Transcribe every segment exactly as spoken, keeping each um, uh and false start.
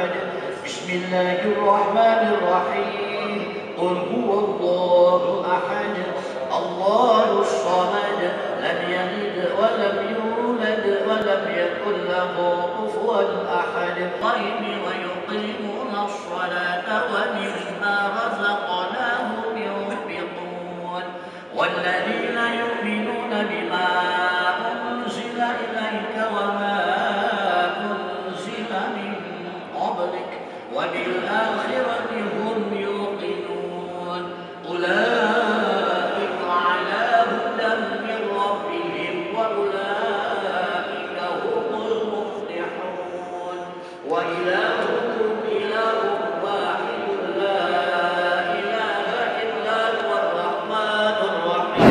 أحد بسم الله الرحمن الرحيم قل هو الله أحد الله الصمد لم يلد ولم يولد ولم يكن له كفوا أحد الغيب ويقيمون الصلاة ومما رزقناهم ينفقون والذين يؤمنون بما أنزل إليك وما أنزل من قبلك وبالآخرة هم يوقنون أولئك على هدى من ربهم وأولئك هم المفلحون وإلهكم إله واحد لا إله إلا هو الرحمن الرحيم.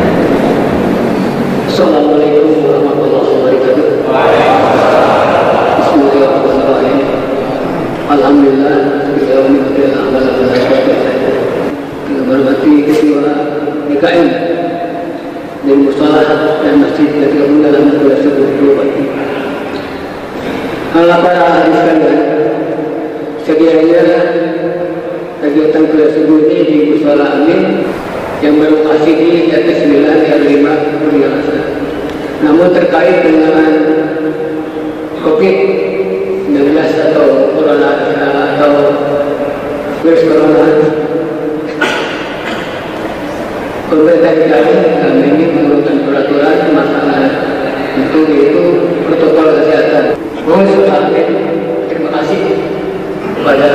Assalamualaikum warahmatullahi wabarakatuh. Bismillahirrahmanirrahim. Alhamdulillah kita menikmati amal amal kita berhormati ketua D K M dan musalah dan masjid yang tergabung dalam dua sepuluh Allah para hadis sekalian, sekiranya kegiatan kelas sepuluh ini di Musalah Amin yang berlokasi di Jati sembilan R lima Kurnia Asal. Namun terkait dengan COVID sembilan belas atau corona atau virus corona, pemerintah kami kami ini menurunkan peraturan masalah itu yaitu protokol kesehatan. Mohon sekali terima kasih kepada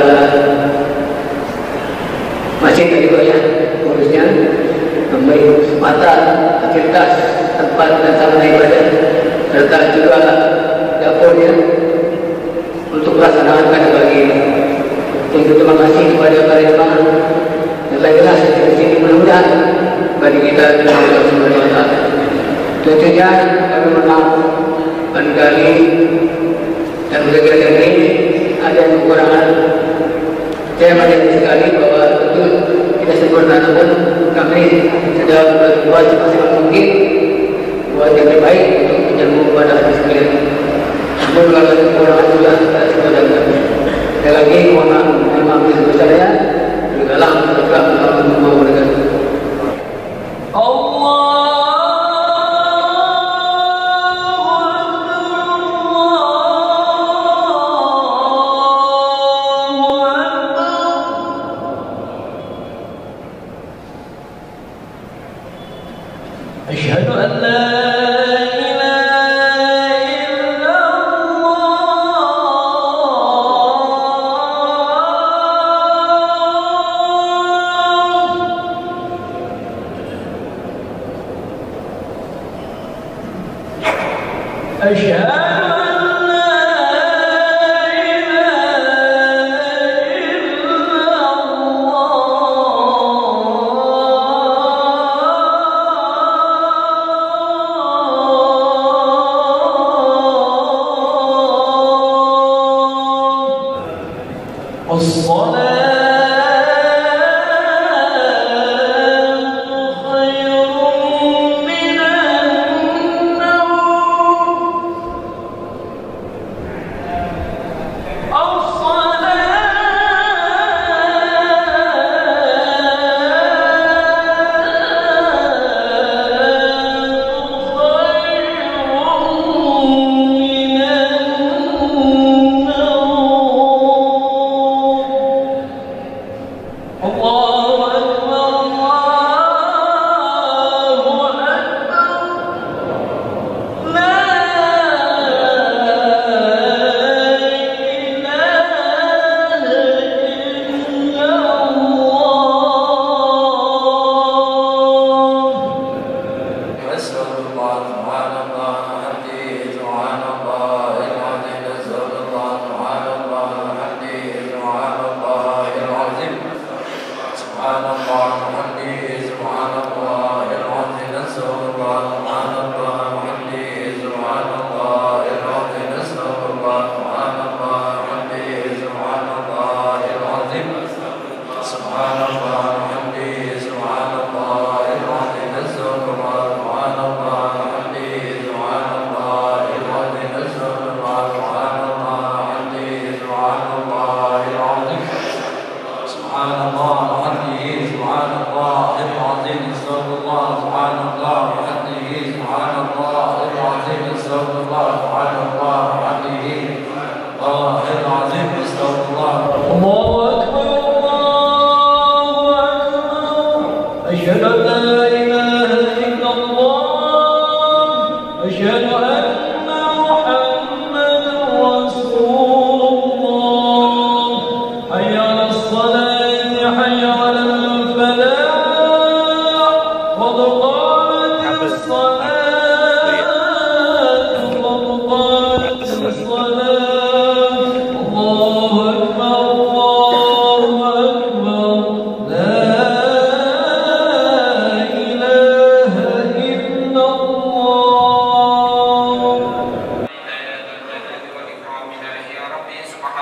masjid tadi ya, khususnya memberi kesempatan, fasilitas, tempat dan sarana ibadah serta juga dapurnya untuk melaksanakan bagi ini. Untuk terima kasih kepada para jemaah yang telah jelas di sini mudah-mudahan bagi kita dan Allah Subhanahu wa taala. Tentunya kami menang barangkali dan kegiatan ini ada yang kekurangan. Saya menyadari sekali bahwa betul tidak sempurna, namun kami sudah berbuat semaksimal mungkin buat yang terbaik untuk menjamu kepada hati sekalian. Namun kalau ada kekurangan sudah kita sepadan. Sekali lagi mohon maaf sebesar-besarnya. Berikanlah berkah Allah Subhanahu wa taala. Allah أشهد أن لا أشهد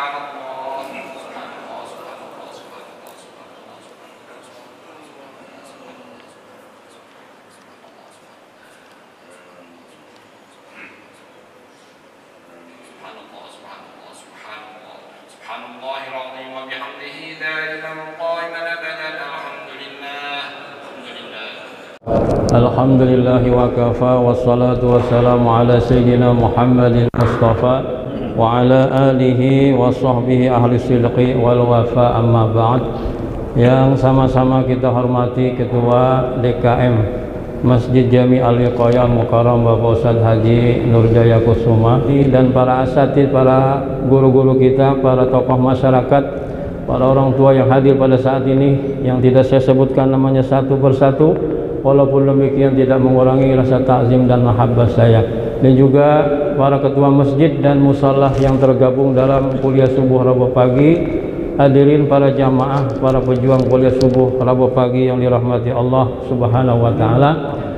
Alhamdulillahi wa kafa wassalatu wassalamu ala sayyidina Muhammadin Mustafa wa ala alihi wa sahbihi ahli sidqi wal wafa, amma ba'd. Yang sama-sama kita hormati Ketua D K M Masjid Jami Al-Wiqayah Mukarram Bapak Ustadz Haji Nurjaya Kusuma, dan para asatid, para guru-guru kita, para tokoh masyarakat, para orang tua yang hadir pada saat ini, yang tidak saya sebutkan namanya satu persatu, walaupun demikian tidak mengurangi rasa takzim dan mahabbah saya, dan juga para ketua masjid dan musallah yang tergabung dalam kuliah subuh Rabu pagi, hadirin para jamaah, para pejuang kuliah subuh Rabu pagi yang dirahmati Allah Subhanahu wa taala.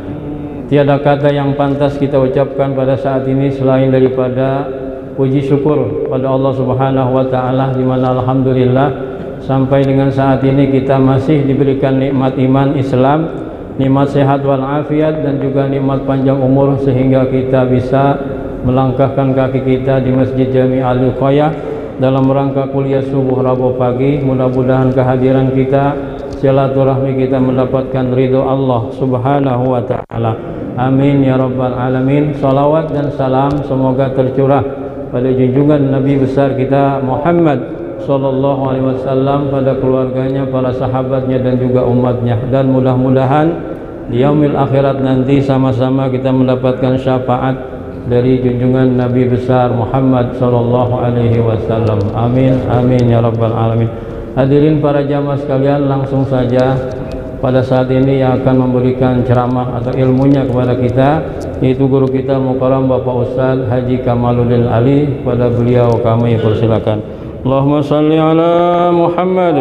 Tiada kata yang pantas kita ucapkan pada saat ini selain daripada puji syukur pada Allah Subhanahu wa taala, di mana alhamdulillah sampai dengan saat ini kita masih diberikan nikmat iman Islam, nikmat sehat walafiat, dan juga nikmat panjang umur, sehingga kita bisa melangkahkan kaki kita di Masjid Jami Al-Wiqayah dalam rangka kuliah subuh Rabu pagi. Mudah-mudahan kehadiran kita, silaturahmi kita mendapatkan ridho Allah Subhanahu wa taala. Amin ya rabbal alamin. Salawat dan salam semoga tercurah pada junjungan Nabi besar kita Muhammad sallallahu alaihi wasallam, pada keluarganya, para sahabatnya, dan juga umatnya. Dan mudah-mudahan di yaumil akhirat nanti sama-sama kita mendapatkan syafaat dari junjungan Nabi besar Muhammad sallallahu alaihi wasallam. Amin amin ya rabbal alamin. Hadirin para jamaah sekalian, langsung saja pada saat ini yang akan memberikan ceramah atau ilmunya kepada kita yaitu guru kita Mukarram Bapak Ustadz Haji Kamaluddin Ali. Pada beliau kami persilakan. Allahumma salli ala Muhammad.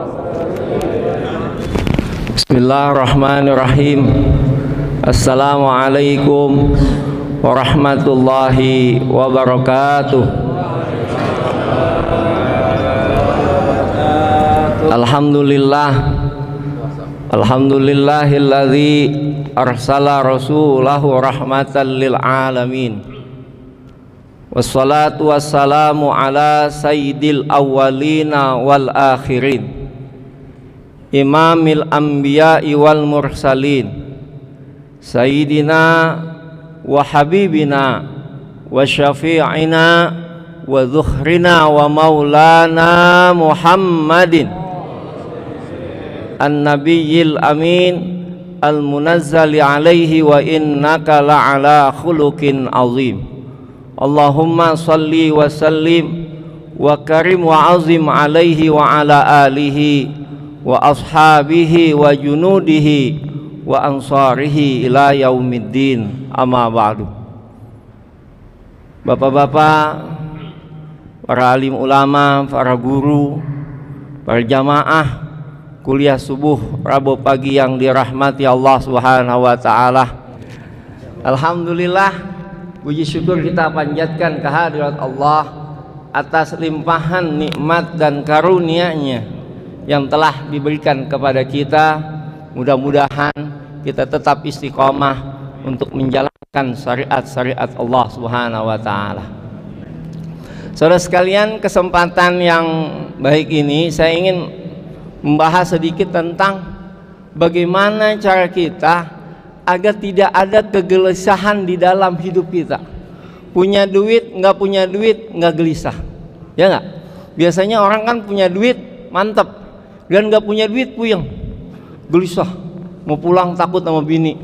Bismillahirrahmanirrahim. Assalamualaikum warahmatullahi wabarakatuh. Alhamdulillah Alhamdulillahilladzi arsala rasulahu rahmatan lil alamin. Wassalatu wassalamu ala sayyidil awwalina wal akhirin, imamil anbiya'i wal mursalin, sayyidina wa habibina wa syafi'ina wa dhukhrina wa maulana Muhammadin an-nabiyyil amin al-munazzali alaihi wa innaka la'ala khuluqin azim. Allahumma salli wa sallim wa karim wa azim alaihi wa ala alihi wa ashabihi wa junudihi wa ansarihi ila yaumiddin, amma ba'du. Bapak-bapak, para alim ulama, para guru, para jamaah kuliah subuh Rabu pagi yang dirahmati Allah Subhanahu wa taala. Alhamdulillah, puji syukur kita panjatkan kehadirat Allah atas limpahan nikmat dan karunia-Nya yang telah diberikan kepada kita. Mudah-mudahan kita tetap istiqomah untuk menjalankan syariat-syariat Allah Subhanahu wa taala. Saudara sekalian, kesempatan yang baik ini saya ingin membahas sedikit tentang bagaimana cara kita agar tidak ada kegelisahan di dalam hidup kita. Punya duit, nggak punya duit, nggak gelisah, ya nggak? Biasanya orang kan punya duit mantap, dan nggak punya duit puyeng, gelisah, mau pulang takut sama bini,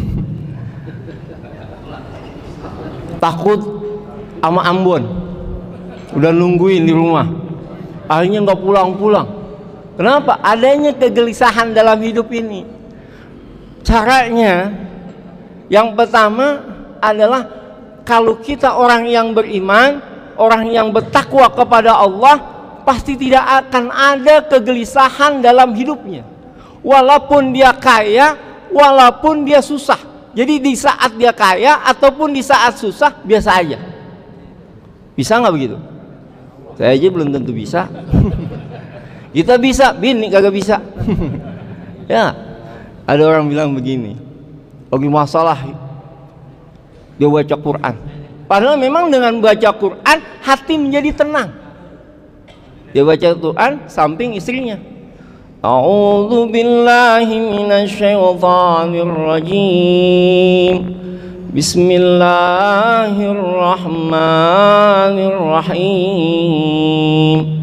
takut sama Ambon, udah nungguin di rumah, akhirnya nggak pulang-pulang. Kenapa? Adanya kegelisahan dalam hidup ini. Caranya yang pertama adalah kalau kita orang yang beriman, orang yang bertakwa kepada Allah, pasti tidak akan ada kegelisahan dalam hidupnya. Walaupun dia kaya, walaupun dia susah. Jadi di saat dia kaya ataupun di saat susah biasa aja. Bisa nggak begitu? Saya aja belum tentu bisa. Kita bisa, bini kagak bisa. Ya, ada orang bilang begini, lagi masalah dia baca Quran, padahal memang dengan baca Quran hati menjadi tenang. Dia baca Quran samping istrinya, a'udzu billahi minasyaitonir rajim, bismillahirrahmanirrahim,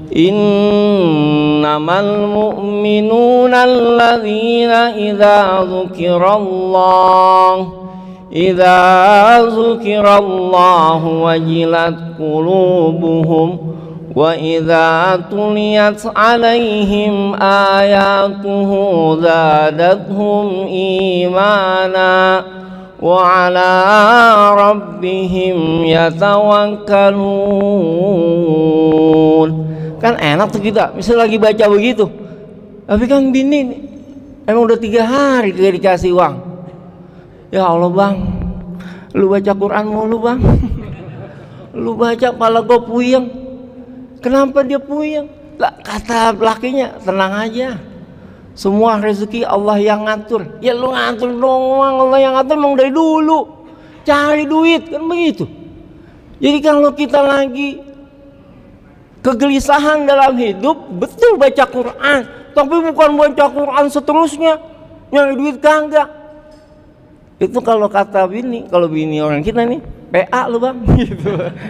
innamal mu'minuna alladzina idza dzukirallah idza dzukirallahu wajilat qulubuhum wa idza tuliyat alaihim ayatuhu zadatuhum imana wa ala rabbihim yatawakkalun. Kan enak tuh kita, misal lagi baca begitu, tapi kan bini emang udah tiga hari kagak dikasih uang. Ya Allah bang, lu baca Quran mulu bang, lu baca pala gue puyeng. Kenapa dia puyeng? Lah, kata lakinya, tenang aja, semua rezeki Allah yang ngatur. Ya lu ngatur doang, Allah yang ngatur emang dari dulu. Cari duit kan begitu. Jadi kalau kita lagi kegelisahan dalam hidup, betul baca Quran, tapi bukan baca Quran seterusnya nyari duit kagak. Itu kalau kata bini, kalau bini orang kita nih, P A lu bang, gitu.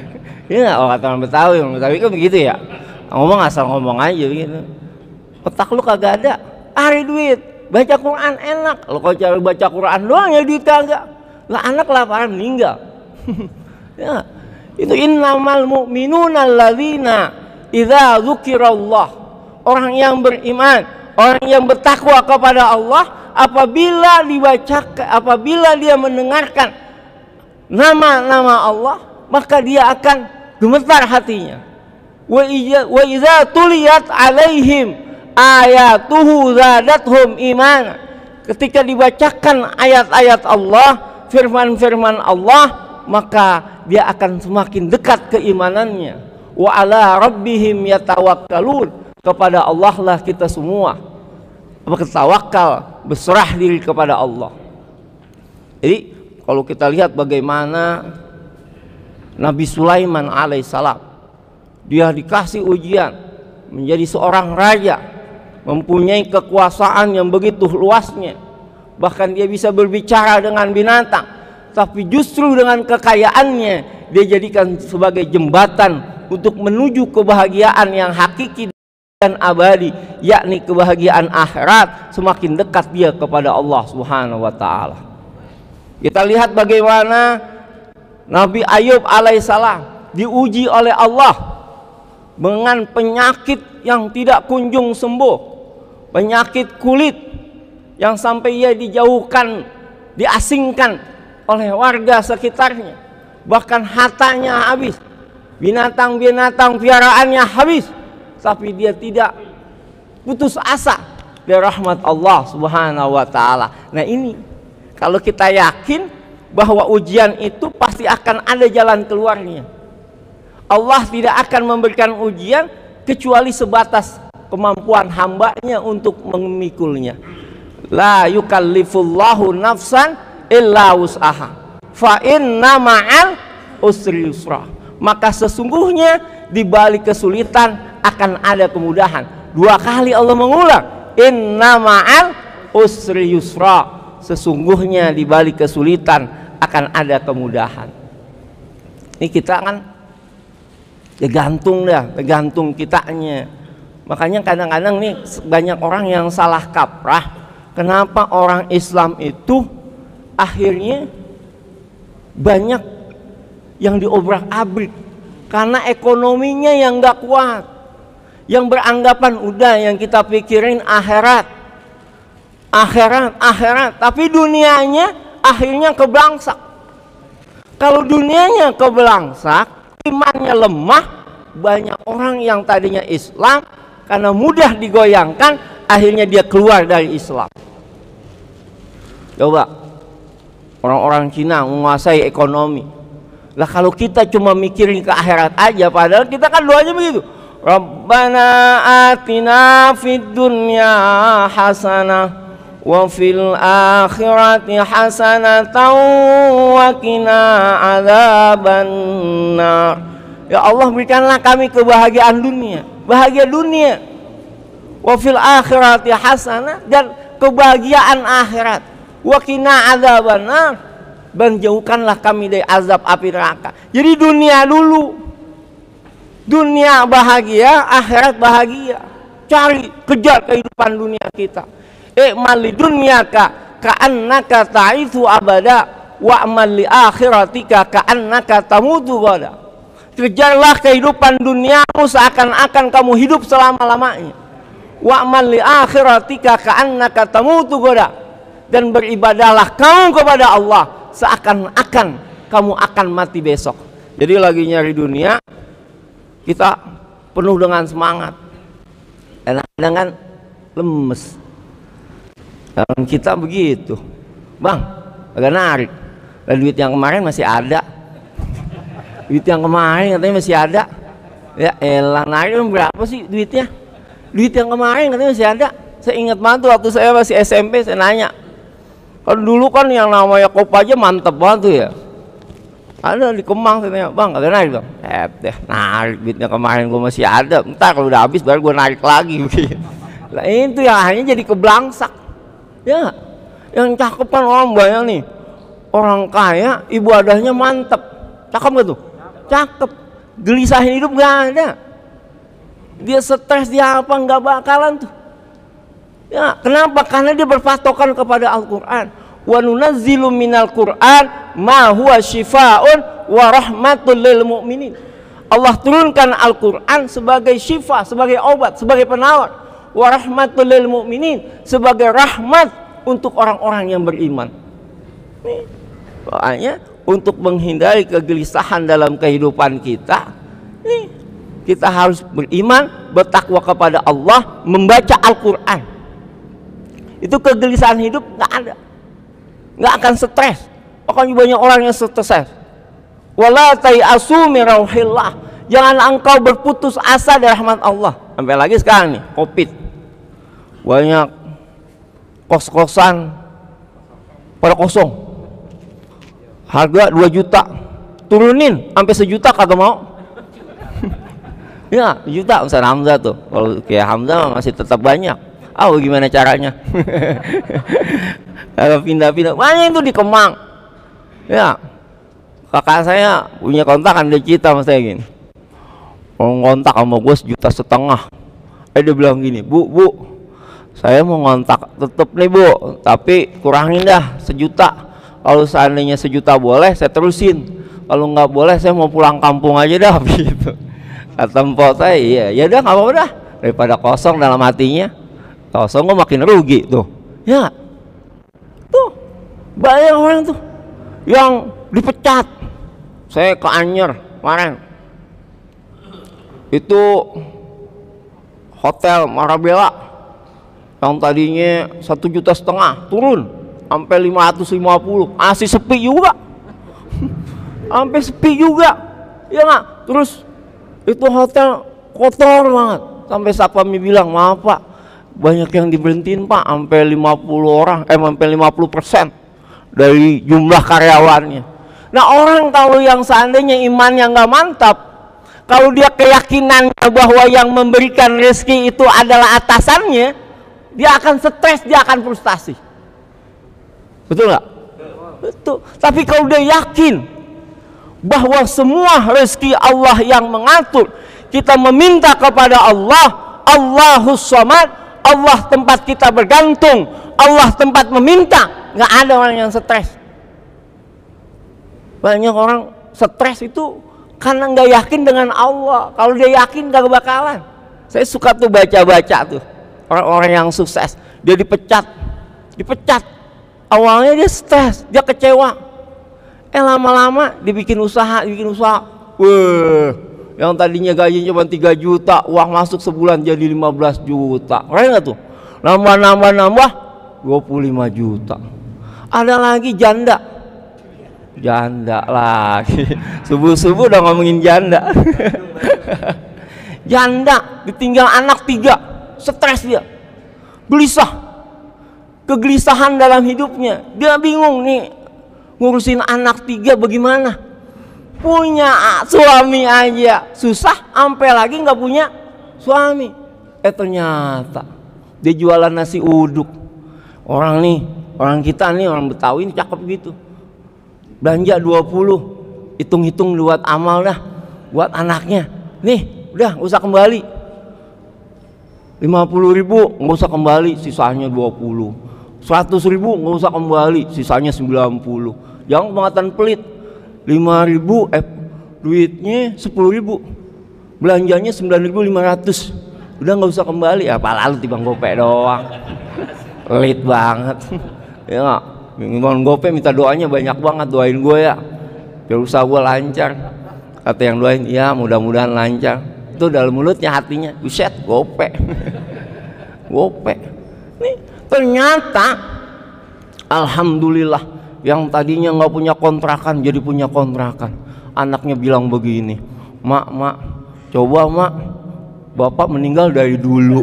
Ya kalau kata orang Betawi, orang Betawi kan begitu ya, ngomong asal ngomong aja gitu. Otak lu kagak ada, cari duit, baca Quran enak. Kalau kau cari baca Quran doang ya duit kagak, lah anak laparan meninggal. Ya, itu innamal mu'minuna alladzina idza dzukirallah, orang yang beriman, orang yang bertakwa kepada Allah, apabila dibacakan, apabila dia mendengarkan nama-nama Allah, maka dia akan gemetar hatinya. Wa idza tuliyat alaihim ayatuhu zadatuhum imana, ketika dibacakan ayat-ayat Allah, firman-firman Allah, maka dia akan semakin dekat keimanannya. Wa ala rabbihim yatawakkalun, kepada Allah lah kita semua bertawakal, berserah diri kepada Allah. Jadi kalau kita lihat bagaimana Nabi Sulaiman alaihissalam, dia dikasih ujian menjadi seorang raja, mempunyai kekuasaan yang begitu luasnya, bahkan dia bisa berbicara dengan binatang, tapi justru dengan kekayaannya dia jadikan sebagai jembatan untuk menuju kebahagiaan yang hakiki dan abadi, yakni kebahagiaan akhirat. Semakin dekat dia kepada Allah Subhanahu wa taala. Kita lihat bagaimana Nabi Ayub alaihissalam diuji oleh Allah dengan penyakit yang tidak kunjung sembuh, penyakit kulit yang sampai ia dijauhkan, diasingkan oleh warga sekitarnya, bahkan hartanya habis, binatang-binatang piaraannya habis, tapi dia tidak putus asa dari rahmat Allah Subhanahu wa taala. Nah, ini kalau kita yakin bahwa ujian itu pasti akan ada jalan keluarnya. Allah tidak akan memberikan ujian kecuali sebatas kemampuan hambanya untuk memikulnya. La yukallifullahu nafsan illa wus'aha, fa inna ma'al usri yusra. Maka sesungguhnya di balik kesulitan akan ada kemudahan. Dua kali Allah mengulang, inna ma'al usri yusra, sesungguhnya di balik kesulitan akan ada kemudahan. Ini kita kan ya gantung dah, tergantung kitanya. Makanya kadang-kadang nih banyak orang yang salah kaprah. Kenapa orang Islam itu akhirnya banyak yang diobrak-abrik? Karena ekonominya yang gak kuat, yang beranggapan udah yang kita pikirin akhirat, akhirat, akhirat, tapi dunianya akhirnya kebelangsak. Kalau dunianya kebelangsak, imannya lemah, banyak orang yang tadinya Islam karena mudah digoyangkan, akhirnya dia keluar dari Islam. Coba orang-orang Cina menguasai ekonomi, Lah kalau kita cuma mikirin ke akhirat aja, padahal kita kan doanya begitu. Rabbana atina fid dunya hasanah wa fil akhirati hasanatan wa qina adzabannar. Ya Allah, berikanlah kami kebahagiaan dunia, bahagia dunia. Wa fil akhirati hasanah, dan kebahagiaan akhirat. Wa qina adzabannar, dan jauhkanlah kami dari azab api neraka. Jadi dunia dulu, dunia bahagia, akhirat bahagia. Cari, kejar kehidupan dunia kita. I'mal li dunyaka ka'annaka ta'ithu abada wa'mal li akhiratika ka'annaka tamutu ghadan. Kejarlah kehidupan duniamu seakan-akan kamu hidup selama-lamanya. Wa'mal li akhiratika ka'annaka tamutu ghadan, dan beribadahlah kamu kepada Allah seakan-akan kamu akan mati besok. Jadi lagi nyari dunia, kita penuh dengan semangat, kadang-kadang kan lemes. Dan kita begitu, bang, agak narik. Dan duit yang kemarin masih ada, duit yang kemarin katanya masih ada. Ya elah, narik berapa sih duitnya? Duit yang kemarin katanya masih ada. Saya ingat banget waktu saya masih S M P, saya nanya. Kalau dulu kan yang namanya Kopaja mantep banget tuh ya. Ada di Kemang, saya tanya, bang, agak narik dong. Eh deh, narik duitnya kemarin gue masih ada. Ntar kalau udah habis baru gue narik lagi. Lah itu yang akhirnya jadi keblangsak. Ya, yang cakep kan orang banyak nih. Orang kaya, ibadahnya mantep. Cakep gak tuh? Cakep. Gelisahin hidup gak ada. Dia stres, dia apa, gak bakalan tuh. Ya, kenapa? Karena dia berpatokan kepada Al-Quran. Wa nunazzilu minal Qur'an ma huwa syifaun wa rahmatul lil mu'minin. Allah turunkan Al-Quran sebagai syifa, sebagai obat, sebagai penawar. Wa rahmatul lil mu'minin, sebagai rahmat untuk orang-orang yang beriman. Nih, makanya untuk menghindari kegelisahan dalam kehidupan kita, nih, kita harus beriman, bertakwa kepada Allah, membaca Al-Quran. Itu kegelisahan hidup nggak ada, nggak akan stres. Pokoknya banyak orang yang stres. Wala tayasu min rauhillah, jangan engkau berputus asa dari rahmat Allah. Sampai lagi sekarang nih, Covid, banyak kos-kosan pada kosong, harga dua juta, turunin sampai sejuta kagak mau. Ya juta, Ustaz Hamzah tuh, kalau kayak Hamzah masih tetap banyak. Ah, oh, gimana caranya? Kalau pindah-pindah banyak itu di Kemang. Ya, kakak saya punya kontakan, dia cerita sama saya gini, mau ngontak sama gue sejuta setengah. Eh dia bilang gini, bu, bu, saya mau ngontak tetep nih bu, tapi kurangin dah sejuta. Kalau seandainya sejuta boleh, saya terusin. Kalau nggak boleh, saya mau pulang kampung aja dah, gitu. Kata mpok saya, iya, ya udah nggak apa-apa dah, daripada kosong dalam hatinya. Kosong gue makin rugi tuh. Ya, tuh banyak orang tuh yang dipecat. Saya ke Anyer kemarin, itu hotel Marabella yang tadinya satu juta setengah turun sampai lima ratus lima puluh, masih sepi juga. Sampai sepi juga, ya nggak? Terus itu hotel kotor banget, sampai Sapami bilang, maaf pak, banyak yang diberhentiin pak, sampai lima puluh orang, eh sampai lima puluh persen dari jumlah karyawannya. Nah orang kalau yang seandainya imannya nggak mantap, kalau dia keyakinannya bahwa yang memberikan rezeki itu adalah atasannya, dia akan stres, dia akan frustasi. Betul nggak? Betul. Tapi kalau dia yakin bahwa semua rezeki Allah yang mengatur, kita meminta kepada Allah, Allahus Samad, Allah tempat kita bergantung, Allah tempat meminta, nggak ada orang yang stres. Banyak orang stres itu karena nggak yakin dengan Allah. Kalau dia yakin nggak bakalan. Saya suka tuh baca-baca tuh orang-orang yang sukses, dia dipecat, dipecat. Awalnya dia stres, dia kecewa. Eh lama-lama dibikin usaha, dibikin usaha. Wah, yang tadinya gajinya cuma tiga juta, uang masuk sebulan jadi lima belas juta. Keren nggak tuh? Nambah-nambah-nambah dua puluh lima juta. Ada lagi janda, Janda lagi. Subuh-subuh udah ngomongin janda. Janda ditinggal anak tiga, stres dia, gelisah, kegelisahan dalam hidupnya. Dia bingung nih ngurusin anak tiga bagaimana. Punya suami aja susah, sampai lagi nggak punya suami. Eh ternyata dia jualan nasi uduk. Orang nih, orang kita nih, orang Betawi ini cakep gitu. Belanja dua puluh, hitung-hitung buat amal dah, buat anaknya. Nih, udah nggak usah kembali. lima puluh ribu nggak usah kembali, sisanya dua puluh. seratus ribu nggak usah kembali, sisanya sembilan puluh. Jangan pengatan pelit. lima ribu eh duitnya sepuluh ribu. Belanjanya sembilan ribu lima ratus. Udah nggak usah kembali. Apa lalu timbang gopek doang. Pelit banget. Ya nggak? Bang Gope minta doanya banyak banget, doain gue ya biar usaha gue lancar. Kata yang doain, ya mudah-mudahan lancar. Itu dalam mulutnya, hatinya buset Gope. Gope. Nih ternyata alhamdulillah yang tadinya nggak punya kontrakan jadi punya kontrakan. Anaknya bilang begini, mak mak coba mak, bapak meninggal dari dulu.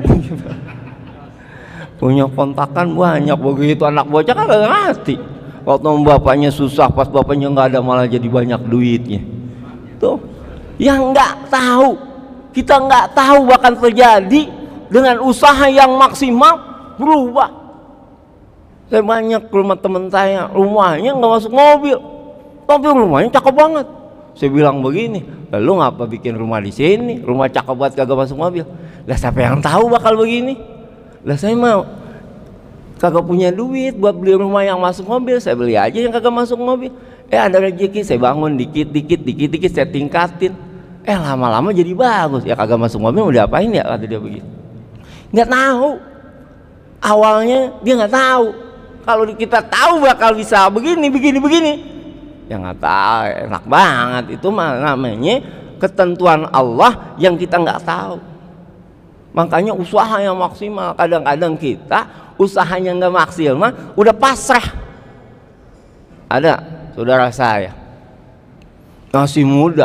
Punya kontakan banyak begitu, anak bocah kan gak ngerti. Waktu bapaknya susah, pas bapaknya nggak ada malah jadi banyak duitnya. Tuh, yang nggak tahu, kita nggak tahu bahkan terjadi dengan usaha yang maksimal berubah. Saya banyak ke rumah teman saya, rumahnya nggak masuk mobil, tapi rumahnya cakep banget. Saya bilang begini, lalu ngapa bikin rumah di sini, rumah cakep banget kagak masuk mobil? Lah siapa yang tahu bakal begini? Lah saya mau kagak punya duit buat beli rumah yang masuk mobil, saya beli aja yang kagak masuk mobil. Eh ada rezeki, saya bangun dikit-dikit, dikit-dikit saya tingkatin. Eh lama-lama jadi bagus. Ya kagak masuk mobil udah apain ya, kata dia begitu. Nggak tahu. Awalnya dia nggak tahu. Kalau kita tahu bakal bisa begini, begini, begini. Ya nggak tahu, enak banget. Itu mah namanya ketentuan Allah yang kita nggak tahu. Makanya usaha yang maksimal. Kadang-kadang kita usahanya nggak maksimal, udah pasrah. Ada saudara saya masih muda,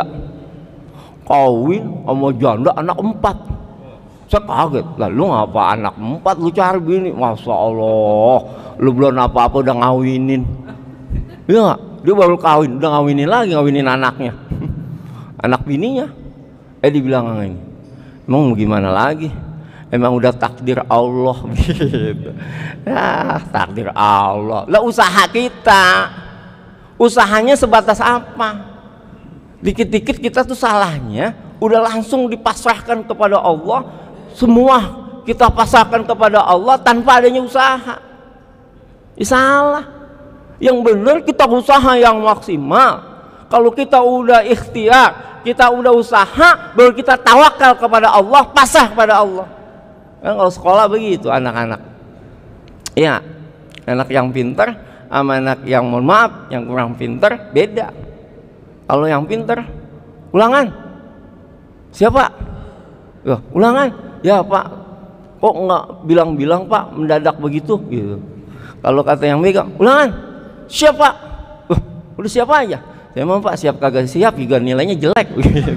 kawin sama janda anak empat. Saya kaget, lalu ngapa anak empat lu cari bini? Masya Allah, lu belum apa-apa udah ngawinin. Iya gak? Dia baru kawin, udah ngawinin lagi, ngawinin anaknya. Anak bininya. Eh dibilang ini, emang gimana lagi? Emang udah takdir Allah gitu. Ya takdir Allah. Lah usaha kita, usahanya sebatas apa? Dikit-dikit kita tuh salahnya udah langsung dipasrahkan kepada Allah. Semua kita pasrahkan kepada Allah tanpa adanya usaha. Ya salah. Yang benar kita usaha yang maksimal. Kalau kita udah ikhtiar, kita udah usaha, baru kita tawakal kepada Allah, pasrah kepada Allah. Kan kalau sekolah begitu anak-anak. Ya, anak yang pintar sama anak yang mohon maaf, yang kurang pintar beda. Kalau yang pintar, ulangan. Siapa? Ya, ulangan. Ya Pak, kok nggak bilang-bilang Pak, mendadak begitu gitu. Kalau kata yang megang, ulangan. Siapa? Uh, udah siapa aja? Saya mau Pak, siap kagak siap juga nilainya jelek.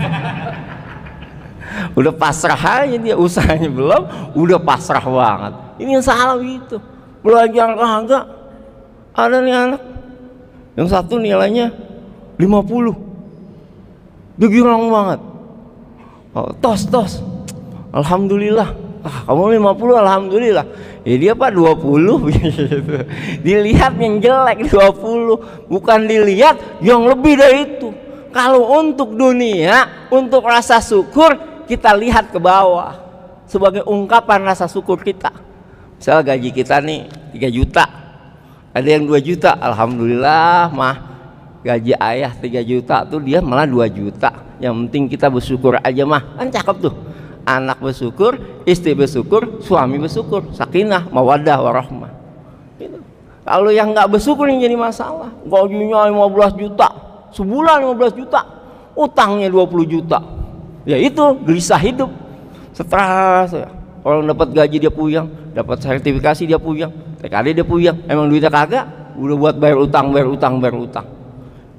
Udah pasrah aja dia, usahanya belum, udah pasrah banget. Ini yang salah gitu. Belajar kagak. Ada nih anak, yang satu nilainya lima puluh. Dia girang banget. Oh, tos tos. Alhamdulillah. Ah, kamu lima puluh, alhamdulillah. Ya dia Pak dua puluh gitu. Dilihat yang jelek dua puluh, bukan dilihat yang lebih dari itu. Kalau untuk dunia, untuk rasa syukur, kita lihat ke bawah sebagai ungkapan rasa syukur kita. Misal gaji kita nih tiga juta, ada yang dua juta, alhamdulillah mah. Gaji ayah tiga juta tuh dia malah dua juta. Yang penting kita bersyukur aja mah, kan cakep tuh. Anak bersyukur, istri bersyukur, suami bersyukur, sakinah, mawaddah, warahmah. Gitu. Kalau yang nggak bersyukur yang jadi masalah. Gajinya lima belas juta, sebulan lima belas juta, utangnya dua puluh juta. Ya itu gelisah hidup, stres. Orang dapat gaji dia puyeng, dapat sertifikasi dia puyeng, T K D dia puyeng. Emang duitnya kagak, udah buat bayar utang, bayar utang, bayar utang.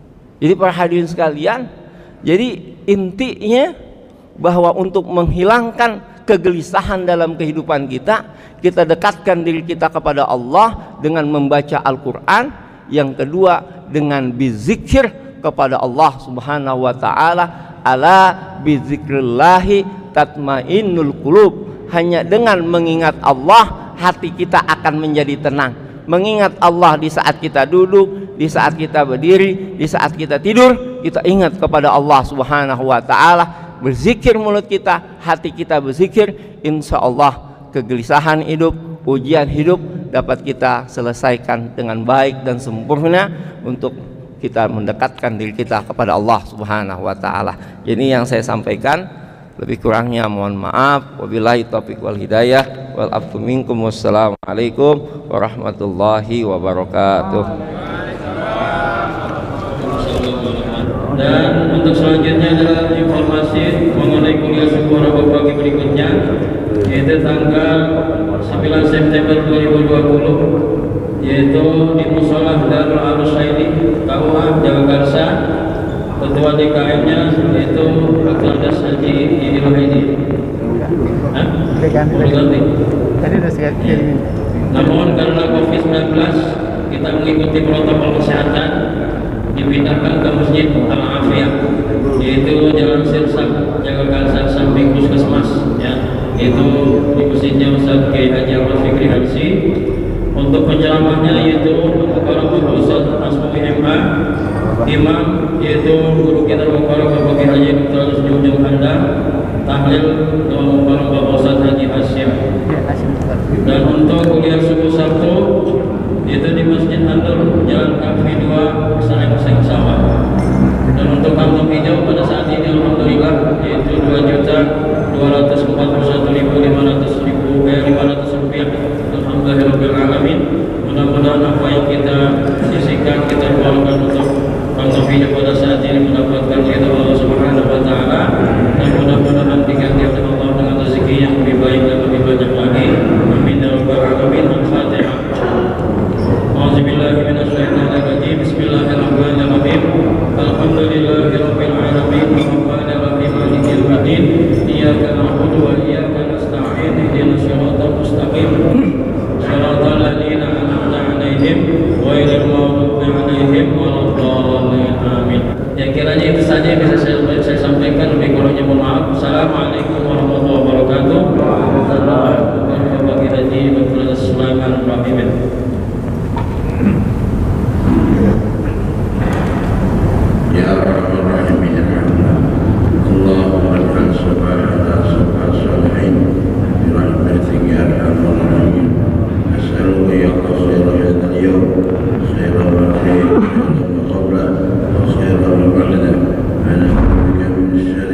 Jadi para hadirin sekalian, jadi intinya bahwa untuk menghilangkan kegelisahan dalam kehidupan kita, kita dekatkan diri kita kepada Allah dengan membaca Al-Quran. Yang kedua dengan bizikir kepada Allah Subhanahu wa ta'ala. Ala bizikrillahi tatmainnul qulub. Hanya dengan mengingat Allah, hati kita akan menjadi tenang. Mengingat Allah di saat kita duduk, di saat kita berdiri, di saat kita tidur, kita ingat kepada Allah Subhanahu wa ta'ala. Berzikir mulut kita, hati kita berzikir, insya Allah kegelisahan hidup, ujian hidup dapat kita selesaikan dengan baik dan sempurna untuk kita mendekatkan diri kita kepada Allah Subhanahu wa ta'ala. Ini yang saya sampaikan. Lebih kurangnya mohon maaf. Wabillahi taufiq wal hidayah wal afu minkum. Wassalamualaikum warahmatullahi wabarakatuh. Dan untuk selanjutnya adalah informasi mengenai kuliah subuh Rabu pagi berikutnya, yaitu tanggal sembilan September dua ribu dua puluh, yaitu di Musholah Darul Arushaini K U A Jagakarsa. Ketua D K M-nya yaitu Aklandas Haji Idil Haidi. Hah? Boleh ganti? Tadi udah saya kirimin. Namun karena covid sembilan belas kita mengikuti protokol kesehatan, dipindahkan ke Masjid Al-Afiyah, yaitu Jalan Sirsak Jagakarsa samping Puskesmas, ya, yaitu di masjidnya Ustaz Kiai Haji Ahmad Fikri Hansi. Untuk penceramahnya yaitu Bapak Ustaz Asmawi M A, Imam yaitu guru kita Bapak Bapak Haji Doktor Junjung Anda, tahlil Doa Mubarak Bapak Ustaz Haji Hasyim. Dan untuk kuliah subuh Sabtu yaitu di Masjid An-Nur Jalan Kafi dua Sareng-Seng Sawah. Dan untuk kantong hijau pada saat ini alhamdulillah yaitu dua juta dua ratus empat puluh satu ribu lima ratus rupiah. Alhamdulillahirabbil alamin. Mudah-mudahan apa yang kita sisihkan, kita keluarkan untuk kantong hijau pada saat ini mendapatkan ridha Allah Subhanahu wa taala, dan mudah-mudahan diganti oleh Allah dengan rezeki yang lebih baik dan lebih banyak lagi. Amin ya rabbal alamin. Al-Fatihah. A'udzubillahi minasyaitonir rajim. Bismillahirrahmanirrahim. Alhamdulillahirabbil alamin. Arrahmanir rahim. Maliki yaumiddin. Iyyaka na'budu wa iyyaka nasta'in. Ihdinas siratal mustaqim. Shiratal ladzina an'amta 'alaihim ghairil maghdubi 'alaihim waladdallin. Amin. Ya, kiranya itu saja yang bisa saya, saya sampaikan. Lebih kurangnya mohon maaf. Assalamualaikum warahmatullahi wabarakatuh. Assalamualaikum warahmatullahi wabarakatuh. Ya Arhamar Rahimin, Allahumma arham subhana subhana salihin bi rahmatika ya arhamar rahimin. As'aluka ya khayra hadal yawm, khayra ma fihi, khayra ma qabla, wa khayra ma ba'da. Ana bika min syarri